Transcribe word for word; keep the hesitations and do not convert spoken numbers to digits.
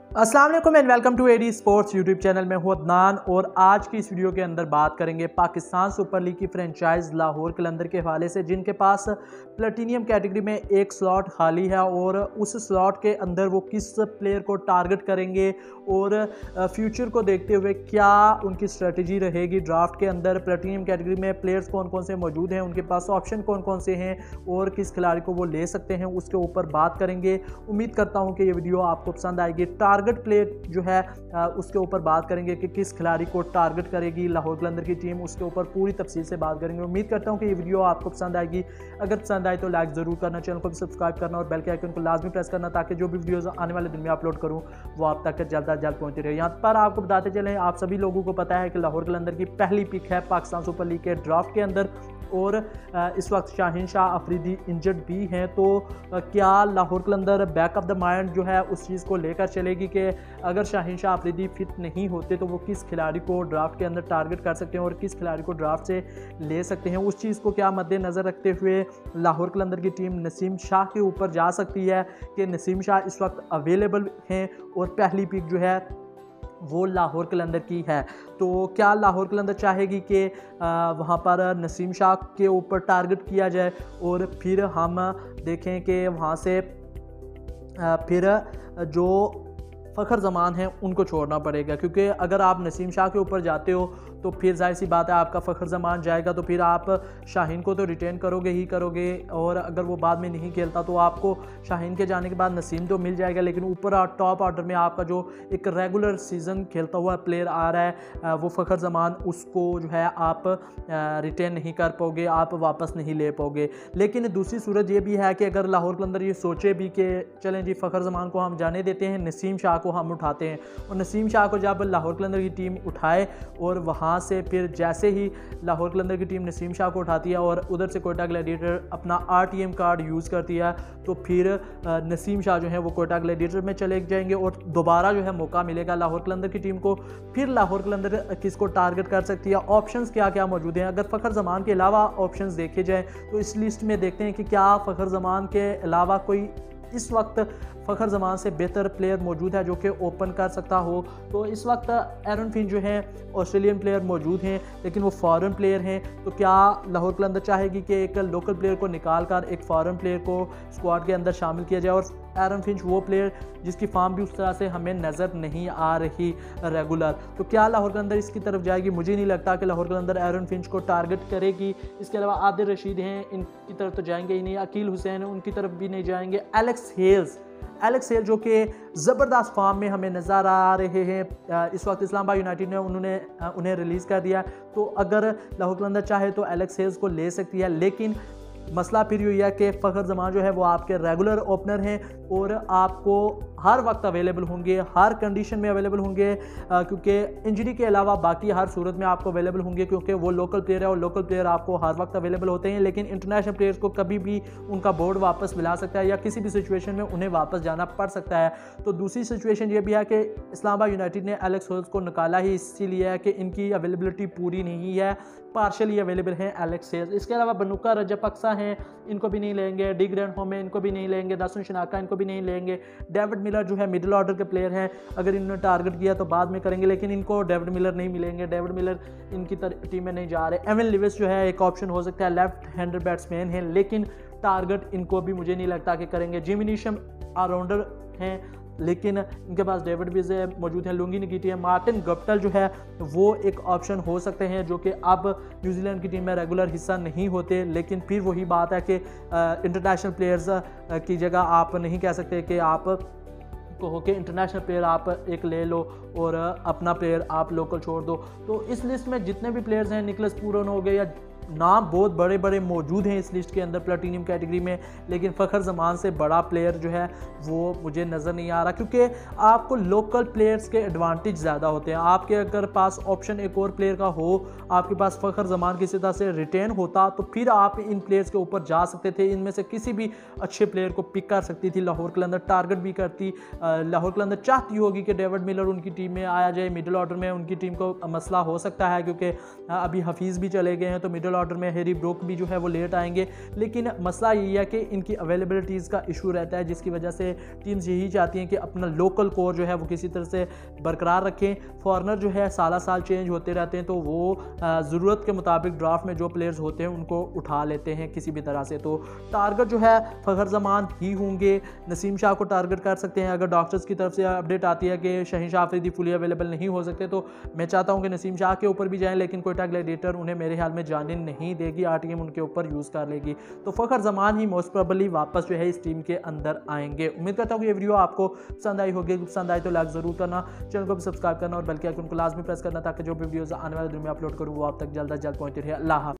अस्सलाम वालेकुम and welcome to AD sports YouTube channel में हूं अदनान। और आज की इस वीडियो के अंदर बात करेंगे पाकिस्तान सुपर लीग की फ्रेंचाइज लाहौर कलंदर के हवाले से, जिनके पास प्लेटिनियम कैटेगरी में एक स्लॉट खाली है और उस स्लॉट के अंदर वो किस प्लेयर को टारगेट करेंगे और फ्यूचर को देखते हुए क्या उनकी स्ट्रेटजी रहेगी। ड्राफ्ट के अंदर प्लेटिनियम कैटेगरी में प्लेयर्स कौन कौन से मौजूद हैं, उनके पास ऑप्शन कौन कौन से हैं और किस खिलाड़ी को वो ले सकते हैं, उसके ऊपर बात करेंगे। उम्मीद करता हूँ कि ये वीडियो आपको पसंद आएगी। टारगेट प्लेयर जो है उसके ऊपर बात करेंगे कि किस खिलाड़ी को टारगेट करेगी लाहौर कलंदर की टीम, उसके ऊपर पूरी तफसील से बात करेंगे। उम्मीद करता हूँ कि ये वीडियो आपको पसंद आएगी। अगर पसंद आए तो लाइक ज़रूर करना, चैनल को भी सब्सक्राइब करना और बेल के आइकन को लाजमी प्रेस करना ताकि जो भी वीडियोज़ आने वाले दिन में अपलोड करूँ वो आप तक जल्द अज जल्द पहुँचती रहे। यहाँ पर आपको बताते चलें, आप सभी लोगों को पता है कि लाहौर कलंदर की पहली पिक है पाकिस्तान सुपर लीग के ड्राफ्ट के अंदर और इस वक्त शाहीन शाह अफरीदी इंजर्ड भी हैं। तो क्या Lahore Qalandar back of the mind जो है उस चीज़ को लेकर चलेगी कि अगर शाहीन शाह अफरीदी फिट नहीं होते तो वो किस खिलाड़ी को ड्राफ्ट के अंदर टारगेट कर सकते हैं और किस खिलाड़ी को ड्राफ्ट से ले सकते हैं। उस चीज़ को क्या मद्देनज़र रखते हुए लाहौर कलंदर की टीम नसीम शाह के ऊपर जा सकती है कि नसीम शाह इस वक्त अवेलेबल हैं और पहली पिक जो है वो लाहौर कलंदर की है। तो क्या लाहौर कलंदर चाहेगी कि वहाँ पर नसीम शाह के ऊपर टारगेट किया जाए और फिर हम देखें कि वहाँ से आ, फिर जो फ़खर ज़मान हैं उनको छोड़ना पड़ेगा, क्योंकि अगर आप नसीम शाह के ऊपर जाते हो तो फिर जाहिर सी बात है आपका फ़खर ज़मान जाएगा, तो फिर आप शाहीन को तो रिटेन करोगे ही करोगे और अगर वो बाद में नहीं खेलता तो आपको शाहीन के जाने के बाद नसीम तो मिल जाएगा, लेकिन ऊपर टॉप ऑर्डर में आपका जो एक रेगुलर सीज़न खेलता हुआ प्लेयर आ रहा है वो फ़खर ज़मान, उसको जो है आप रिटेन नहीं कर पाओगे, आप वापस नहीं ले पाओगे। लेकिन दूसरी सूरत ये भी है कि अगर लाहौर कलंदर ये सोचे भी कि चलें जी फ़खर ज़मान को हम जाने देते हैं, नसीम शाह को हम उठाते हैं, और नसीम शाह को जब लाहौर कलंदर की टीम उठाए और वहाँ से फिर जैसे ही लाहौर कलंदर की टीम नसीम शाह को उठाती है और उधर से कोयटा ग्लैडिएटर अपना आरटीएम कार्ड यूज़ करती है, तो फिर नसीम शाह जो है वो कोयटा ग्लैडिएटर में चले जाएंगे और दोबारा जो है मौका मिलेगा लाहौर कलंदर की टीम को। फिर लाहौर कलंदर किसको टारगेट कर सकती है, ऑप्शंस क्या क्या मौजूद हैं। अगर फ़खर ज़मान के अलावा ऑप्शंस देखे जाएँ तो इस लिस्ट में देखते हैं कि क्या फ़खर ज़मान के अलावा कोई इस वक्त फ़खर ज़मान से बेहतर प्लेयर मौजूद है जो कि ओपन कर सकता हो। तो इस वक्त एरन फिंच जो हैं ऑस्ट्रेलियन प्लेयर मौजूद हैं, लेकिन वो फॉरेन प्लेयर हैं। तो क्या लाहौर कलंदर चाहेगी कि एक लोकल प्लेयर को निकाल कर एक फॉरेन प्लेयर को स्क्वाड के अंदर शामिल किया जाए, और एरन फिंच वो प्लेयर जिसकी फॉर्म भी उस तरह से हमें नज़र नहीं आ रही रेगुलर, तो क्या लाहौर कलंदर इसकी तरफ जाएगी? मुझे नहीं लगता कि लाहौर कलंदर एरन फिंच को टारगेट करेगी। इसके अलावा आदिल रशीद हैं, इनकी तरफ तो जाएंगे ही नहीं। अकील हुसैन उनकी तरफ भी नहीं जाएंगे। एलेक्स हेल्स एलेक्स हेल जो कि ज़बरदस्त फॉर्म में हमें नज़र आ रहे हैं, इस वक्त इस्लामाबाद यूनाइटेड ने उन्होंने उन्हें रिलीज़ कर दिया। तो अगर लाहौर कलंदर चाहे तो एलेक्स हेल्स को ले सकती है, लेकिन मसला फिर यही है कि फ़खर ज़मान जो है वो आपके रेगुलर ओपनर हैं और आपको हर वक्त अवेलेबल होंगे, हर कंडीशन में अवेलेबल होंगे, क्योंकि इंजरी के अलावा बाकी हर सूरत में आपको अवेलेबल होंगे, क्योंकि वो लोकल प्लेयर है और लोकल प्लेयर आपको हर वक्त अवेलेबल होते हैं। लेकिन इंटरनेशनल प्लेयर्स को कभी भी उनका बोर्ड वापस मिला सकता है या किसी भी सिचुएशन में उन्हें वापस जाना पड़ सकता है। तो दूसरी सिचुएशन ये भी है कि इस्लामाबाद यूनाइटेड ने एलेक्स हेल्स को निकाला ही इसीलिए है कि इनकी अवेलेबिलिटी पूरी नहीं है, पार्शली अवेलेबल हैं एलेक्स हेल्स। इसके अलावा बनुका रजपक्सा हैं, इनको भी नहीं लेंगे। डी ग्रैंडहोम है, इनको भी नहीं लेंगे। दासन शनाका इनको भी नहीं लेंगे। डेविड मिलर जो है मिडिल ऑर्डर के प्लेयर हैं, अगर इन्होंने टारगेट किया तो बाद में करेंगे, लेकिन इनको डेविड मिलर नहीं मिलेंगे। डेविड मिलर इनकी टीम में नहीं जा रहे। एवन लिविस जो है एक ऑप्शन हो सकता है, लेफ्ट हैंडर बैट्समैन है, लेकिन टारगेट इनको भी मुझे नहीं लगता कि करेंगे। जिमी नीशम ऑलराउंडर हैं, लेकिन इनके पास डेविड विज मौजूद है, लुंगी निकीटी है। मार्टिन गप्टल जो है वो एक ऑप्शन हो सकते हैं जो कि अब न्यूजीलैंड की टीम में रेगुलर हिस्सा नहीं होते, लेकिन फिर वही बात है कि इंटरनेशनल प्लेयर्स की जगह आप नहीं कह सकते कि आप कहो कि इंटरनेशनल प्लेयर आप एक ले लो और अपना प्लेयर आप लोकल छोड़ दो। तो इस लिस्ट में जितने भी प्लेयर्स हैं, निकलस पूरन हो गए या नाम बहुत बड़े बड़े मौजूद हैं इस लिस्ट के अंदर प्लेटिनियम कैटेगरी में, लेकिन फ़खर ज़मान से बड़ा प्लेयर जो है वो मुझे नज़र नहीं आ रहा, क्योंकि आपको लोकल प्लेयर्स के एडवांटेज ज़्यादा होते हैं। आपके अगर पास ऑप्शन एक और प्लेयर का हो, आपके पास फ़खर ज़मान किसी तरह से रिटेन होता तो फिर आप इन प्लेयर्स के ऊपर जा सकते थे। इनमें से किसी भी अच्छे प्लेयर को पिक कर सकती थी लाहौर कलंदर, टारगेट भी करती। लाहौर कलंदर चाहती होगी कि डेविड मिलर उनकी टीम में आया जाए। मिडिल ऑर्डर में उनकी टीम को मसला हो सकता है, क्योंकि अभी हफीज़ भी चले गए हैं, तो मिडिल मिडिल ऑर्डर में हैरी ब्रूक भी जो है वो लेट आएंगे, लेकिन मसला यही है कि इनकी अवेलेबिलिटीज़ का इशू रहता है, जिसकी वजह से टीम्स यही चाहती हैं कि अपना लोकल कोर जो है वो किसी तरह से बरकरार रखें। फॉरनर जो है साल साल चेंज होते रहते हैं, तो वो ज़रूरत के मुताबिक ड्राफ्ट में जो प्लेयर्स होते हैं उनको उठा लेते हैं किसी भी तरह से। तो टारगेट जो है फ़खर जमान ही होंगे, नसीम शाह को टारगेट कर सकते हैं। अगर डॉक्टर्स की तरफ से अपडेट आती है कि शहीन शाह अफरीदी फुली अवेलेबल नहीं हो सकते, तो मैं चाहता हूं कि नसीम शाह के ऊपर भी जाएं, लेकिन कोयटा ग्लैडिएटर उन्हें मेरे ख्याल में जाने नहीं देगी, आरटीएम उनके ऊपर यूज़ कर लेगी। तो फ़खर जमान ही मोस्ट प्रोबेबली वापस जो है इस टीम के अंदर आएंगे। उम्मीद करता हूँ कि ये वीडियो आपको पसंद आई होगी। पसंद आई तो लाइक ज़रूर करना, चैनल को भी सब्सक्राइब करना और बल्कि आइकन को लाजमी प्रेस करना, ताकि जो भी वीडियोज़ आने वाले दिन में अपलोड करूँ वो आप तक जल्द अज जल्द पहुँचते रहे। अल्लाह।